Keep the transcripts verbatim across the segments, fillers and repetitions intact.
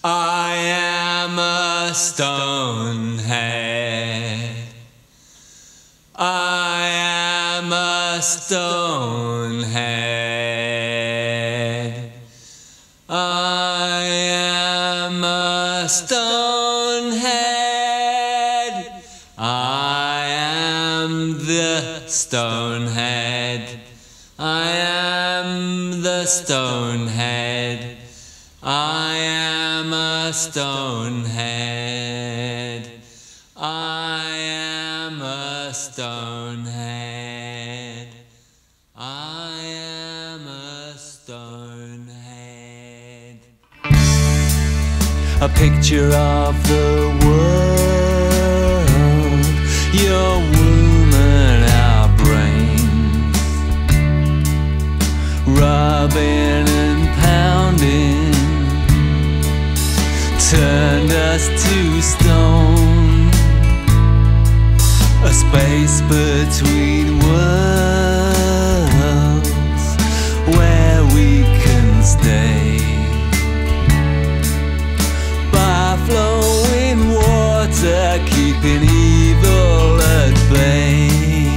I am a Stonehead. I am a Stonehead. I am a Stonehead. I am the Stonehead. I am the Stonehead. I am a Stonehead. I am a Stonehead. I am a Stonehead. A picture of the world, your womb and our brains, rubbing and pounding, turned us to stone. A space between worlds where we can stay by flowing water, keeping evil at bay.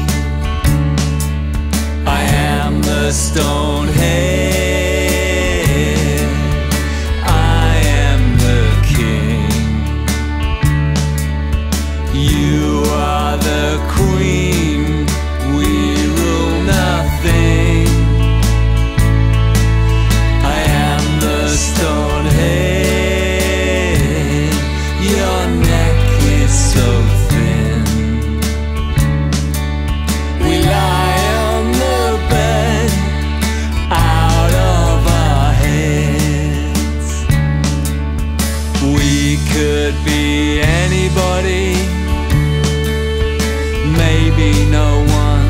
I am the Stonehead. You are the queen, we rule nothing. I am the Stonehead. Your neck is so thin. We lie on the bed, out of our heads. We could be anybody, maybe no one.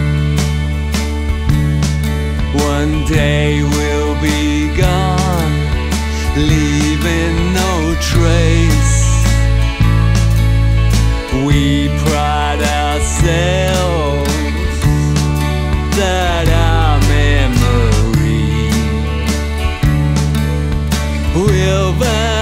One day we'll be gone, leaving no trace. We pride ourselves that our memory will vanish.